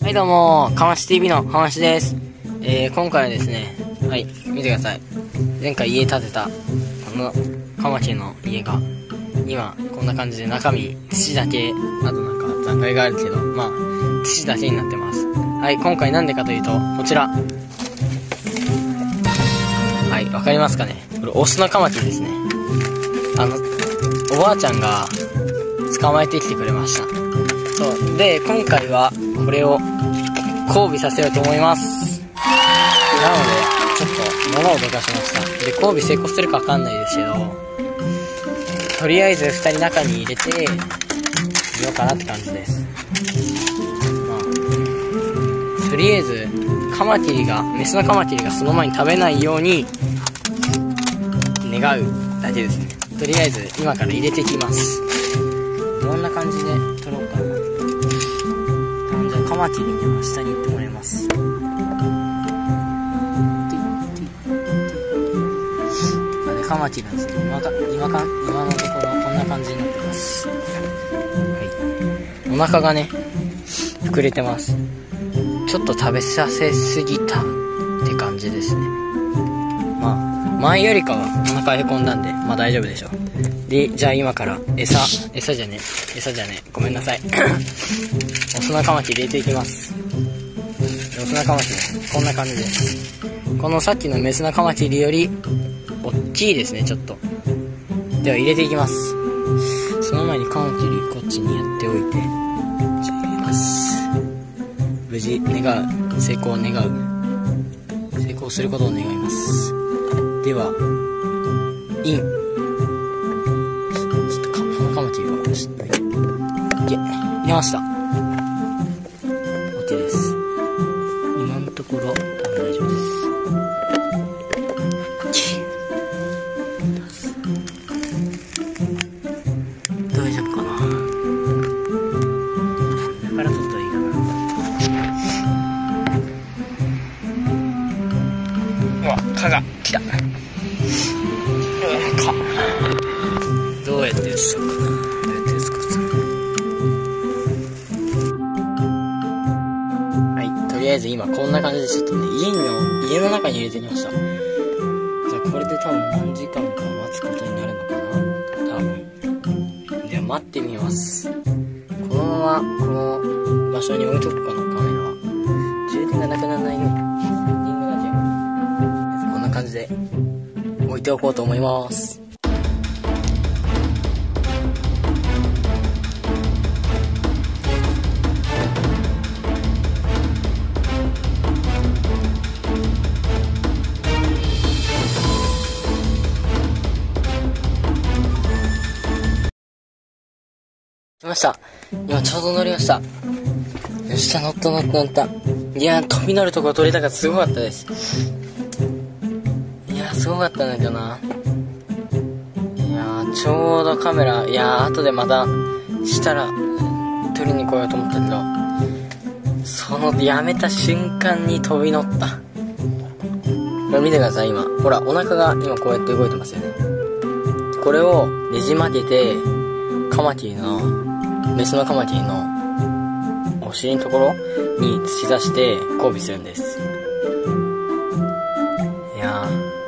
はいどうも、かまし TV のかましです。今回はですね、はい、見てください。前回家建てた、このカマキリの家が、今、こんな感じで中身、土だけ、あとなんか残骸があるけど、まあ、土だけになってます。はい、今回なんでかというと、こちら。はい、わかりますかね？これ、オスのカマキリですね。おばあちゃんが、捕まえてきてくれました。そう。で、今回は、これを、交尾させようと思います。なので、ちょっと、物をどかしました。で、交尾成功するかわかんないですけど、とりあえず2人中に入れて、みようかなって感じです。まあ、とりあえず、カマキリが、メスのカマキリがその前に食べないように、願うだけですね。とりあえず、今から入れていきます。どんな感じで取ろうかな。じゃあカマキリには下に行ってもらいます。カマキリなんですけど、今のところこんな感じになってます。はい。お腹がね、膨れてます。ちょっと食べさせすぎたって感じですね。まあ、前よりかはお腹へこんだんで、まあ大丈夫でしょう。で、じゃあ今から餌じゃねえ、ごめんなさい。オスのカマキリ入れていきます。オスのカマキリ、こんな感じです。このさっきのメスのカマキリより、大きいですね、ちょっと。では入れていきます。その前にカマキリこっちにやっておいて、じゃあ入れます。無事成功を願う。成功することを願います。では、イン。このカマキリはちょっと入れました。 OK です。今のところ大丈夫です。大丈夫かな。上から取ったらいいかな。うわ、蚊が来た。どうやって打つのかな。はい、とりあえず今こんな感じでちょっとね、家の中に入れてきました。じゃあこれで多分何時間か待つことになるのかな、多分。では待ってみます。このままこの場所に置いとくかな、カメラは。充電がなくならないように、リングだけこんな感じで置いておこうと思います。来ました。今ちょうど乗りました。よっしゃ、乗った。いやー、飛び乗るところ撮れたからすごかったです。いやー、すごかったんだけどな。いやー、ちょうどカメラ、いやー、後でまたしたら撮りに来ようと思ったけど、そのやめた瞬間に飛び乗った。これ見てください、今。ほら、お腹が今こうやって動いてますよね。これをねじ曲げて、メスのカマキリのお尻のところに突き刺して交尾するんです。いや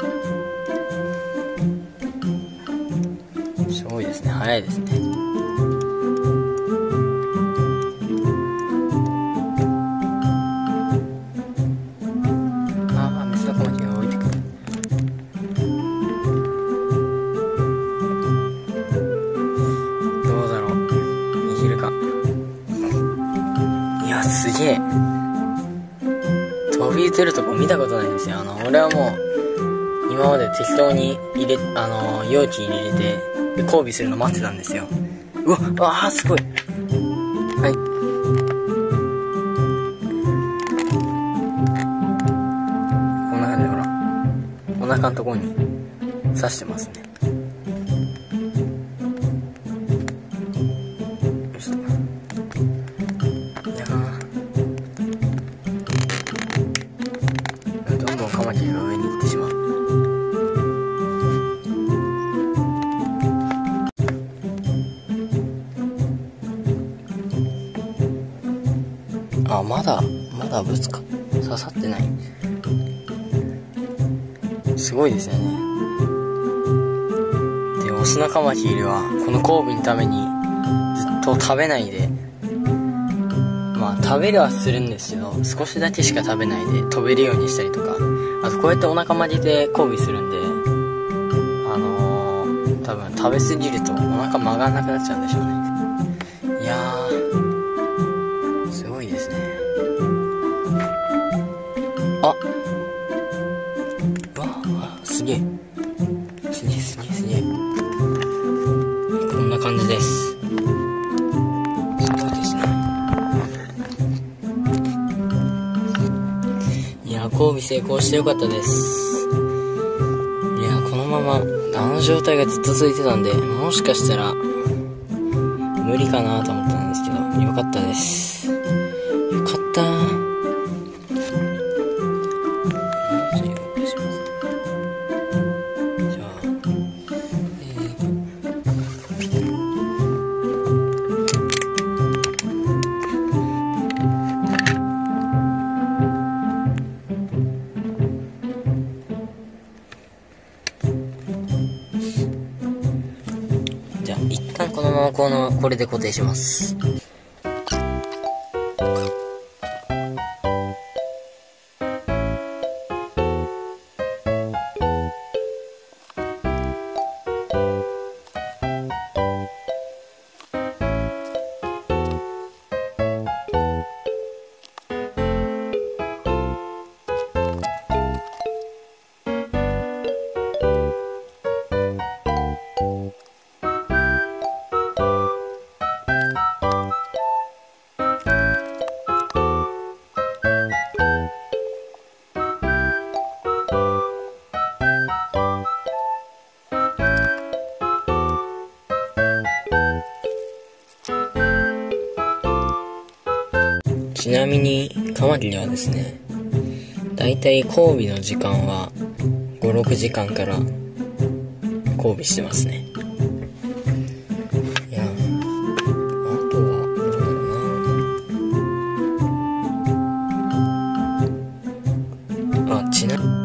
ー、すごいですね。早いですね。メスのカマキリが動いてくる。すげえ。飛び出るとこ見たことないんですよ。俺はもう、今まで適当に容器に入れて、で、交尾するの待ってたんですよ。うわ、すごい。はい。こんな感じで、ほら。お腹のところに刺してますね。カマキリが上に行ってしまう。 まだぶつか刺さってない。すごいですよね。で、オスナカマキリはこの交尾のためにずっと食べないで、まあ食べるはするんですけど、少しだけしか食べないで飛べるようにしたりとか、あとこうやってお腹曲げて交尾するんで、多分食べ過ぎるとお腹曲がんなくなっちゃうんでしょうね。いやー、すごいですね。あ、うわすげえ。すげえ。こんな感じです。そうですね。いやー、交尾成功してよかったです。いやー、このままあの状態がずっと続いてたんで、もしかしたら無理かなと思ったんですけど、よかったです。よかったー。じゃあ一旦このままこれで固定します。ちなみにカマキリはですね、だいたい交尾の時間は 5,6 時間から交尾してますね。いや、あとはどうだろうな。ちなみに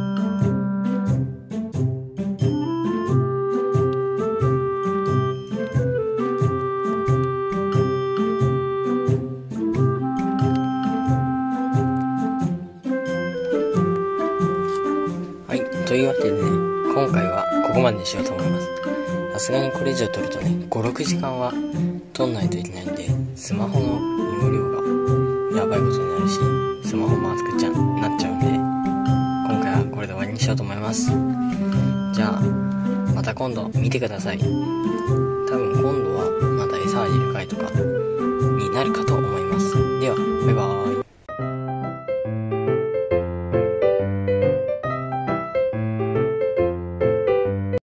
というわけでね、今回はここまでにしようと思います。さすがにこれ以上撮るとね、5,6 時間は撮んないといけないんで、スマホの容量がやばいことになるし、スマホも熱くなっちゃうんで、今回はこれで終わりにしようと思います。じゃあまた今度見てください。多分今度はまた餌あげる回とかになるかと